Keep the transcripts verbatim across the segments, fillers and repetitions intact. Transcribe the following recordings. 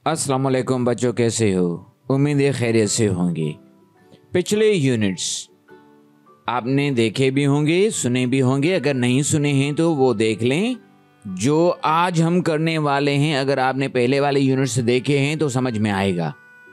अस्सलाम वालेकुम बच्चों, कैसे हो? उम्मीद है खैरियत से होंगे। पिछले यूनिट्स आपने देखे भी होंगे, सुने भी होंगे। अगर नहीं सुने हैं तो वो देख लें। जो आज हम करने वाले हैं, अगर आपने पहले वाले यूनिट्स देखे हैं तो समझ में आएगा,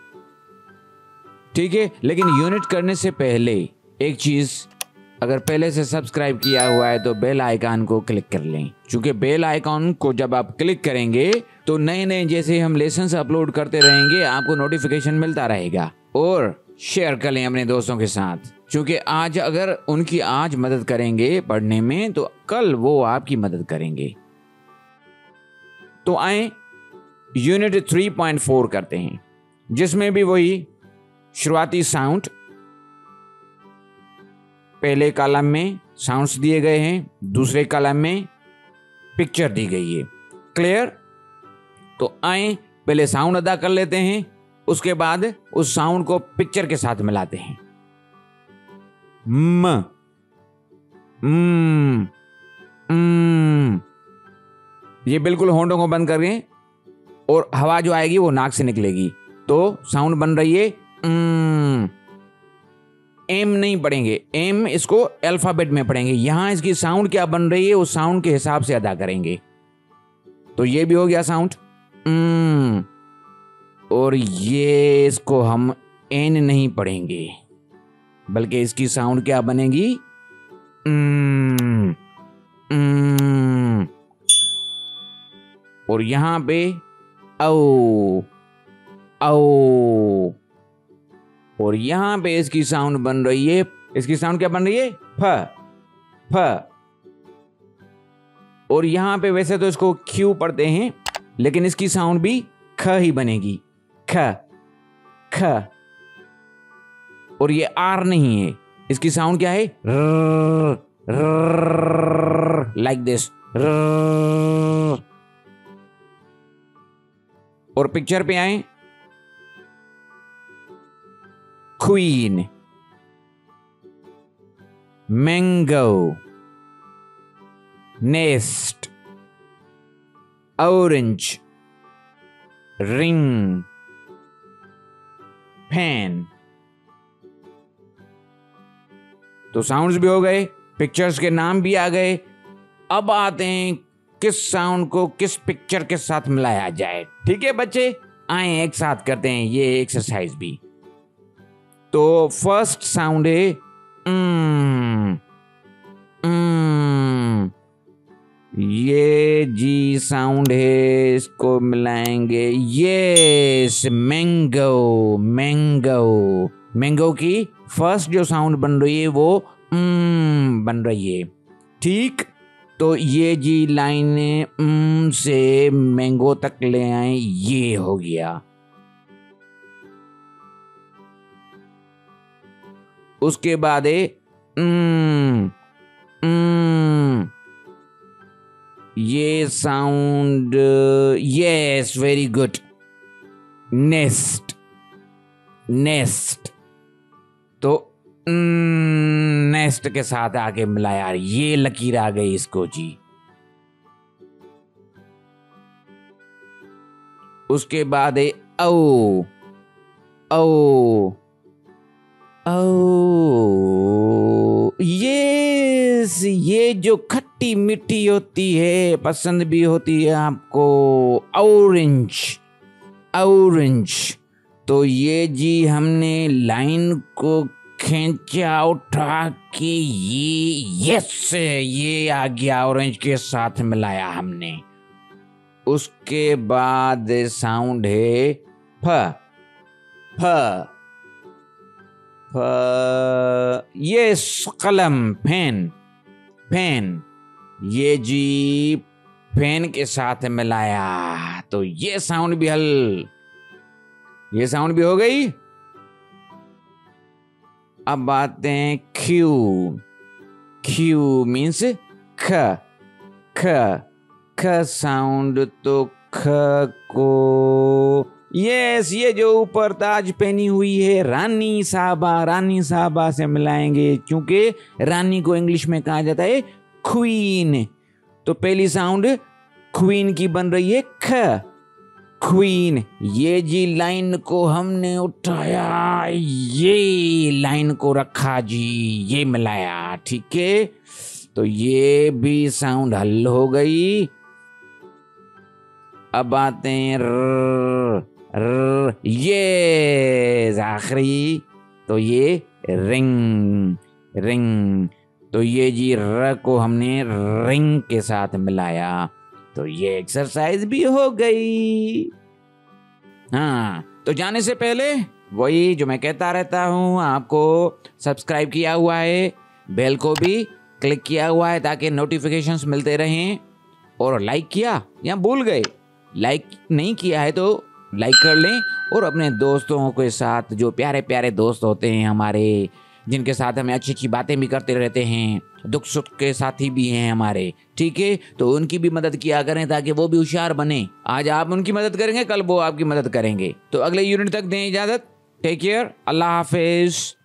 ठीक है। लेकिन यूनिट करने से पहले एक चीज़, अगर पहले से सब्सक्राइब किया हुआ है तो बेल आइकन को क्लिक कर लें, क्योंकि बेल आइकन को जब आप क्लिक करेंगे तो नए नए जैसे हम लेसन्स अपलोड करते रहेंगे, आपको नोटिफिकेशन मिलता रहेगा। और शेयर कर लें अपने दोस्तों के साथ, क्योंकि आज अगर उनकी आज मदद करेंगे पढ़ने में तो कल वो आपकी मदद करेंगे। तो आए यूनिट थ्री पॉइंट फोर करते हैं, जिसमें भी वही शुरुआती साउंड, पहले कॉलम में साउंड्स दिए गए हैं, दूसरे कॉलम में पिक्चर दी गई है। क्लियर? तो आए पहले साउंड अदा कर लेते हैं, उसके बाद उस साउंड को पिक्चर के साथ मिलाते हैं। म म म ये बिल्कुल होंठों को बंद करें और हवा जो आएगी वो नाक से निकलेगी। तो साउंड बन रही है म। एम नहीं पढ़ेंगे, एम इसको अल्फाबेट में पढ़ेंगे। यहां इसकी साउंड क्या बन रही है उस साउंड के हिसाब से अदा करेंगे। तो ये भी हो गया साउंड म। और ये इसको हम एन नहीं पढ़ेंगे, बल्कि इसकी साउंड क्या बनेगी म, म। और यहां पे औ औ। और यहां पे इसकी साउंड बन रही है, इसकी साउंड क्या बन रही है फ फ। और यहां पे वैसे तो इसको क्यू पढ़ते हैं, लेकिन इसकी साउंड भी ख ही बनेगी, ख ख। और ये आर नहीं है, इसकी साउंड क्या है लाइक दिस। और पिक्चर पे आए, queen, mango, nest, orange, ring, fan. तो साउंड्स भी हो गए, पिक्चर्स के नाम भी आ गए। अब आते हैं किस साउंड को किस पिक्चर के साथ मिलाया जाए। ठीक है बच्चे, आए एक साथ करते हैं ये एक्सरसाइज भी। तो फर्स्ट साउंड है mm, mm, ये जी साउंड है, इसको मिलाएंगे। Yes, mango mango. मैंगो की फर्स्ट जो साउंड बन रही है वो mm बन रही है, ठीक। तो ये जी लाइन mm से मैंगो तक ले आए, ये हो गया। उसके बाद है mm, mm, ये sound, yes very good, nest nest. तो नेस्ट के साथ आके मिलाया, ये लकीर आ गई इसको जी। उसके बाद है ओ ओ ओ। यस, ये जो खट्टी मीठी होती है, पसंद भी होती है आपको, ऑरेंज ऑरेंज। तो ये जी हमने लाइन को खींचा उठा के, ये यस, ये आ गया, ऑरेंज के साथ मिलाया हमने। उसके बाद साउंड है फ फ फ। ये कलम, फैन फैन। ये जी फैन के साथ मिलाया, तो ये साउंड भी हल, ये साउंड भी हो गई। अब आते हैं क्यू। क्यू मीन्स ख ख ख साउंड। तो ख को, यस, ये जो ऊपर ताज पहनी हुई है रानी साहबा, रानी साहबा से मिलाएंगे, क्योंकि रानी को इंग्लिश में कहा जाता है क्वीन। तो पहली साउंड क्वीन की बन रही है ख क्वीन, ये जी लाइन को हमने उठाया, ये लाइन को रखा जी, ये मिलाया, ठीक है। तो ये भी साउंड हल हो गई। अब आते हैं र, र, ये आखिरी, तो ये रिंग, रिंग। तो ये जी र को हमने रिंग के साथ मिलाया, तो ये एक्सरसाइज भी हो गई। हाँ, तो जाने से पहले वही जो मैं कहता रहता हूँ, आपको सब्सक्राइब किया हुआ है, बेल को भी क्लिक किया हुआ है ताकि नोटिफिकेशंस मिलते रहें, और लाइक किया या भूल गए, लाइक नहीं किया है तो लाइक कर लें, और अपने दोस्तों के साथ, जो प्यारे प्यारे दोस्त होते हैं हमारे, जिनके साथ हमें अच्छी अच्छी बातें भी करते रहते हैं, दुख सुख के साथी भी हैं हमारे, ठीक है, तो उनकी भी मदद किया करें ताकि वो भी होशियार बने। आज आप उनकी मदद करेंगे, कल वो आपकी मदद करेंगे। तो अगले यूनिट तक दें इजाजत। टेक केयर, अल्लाह हाफिज।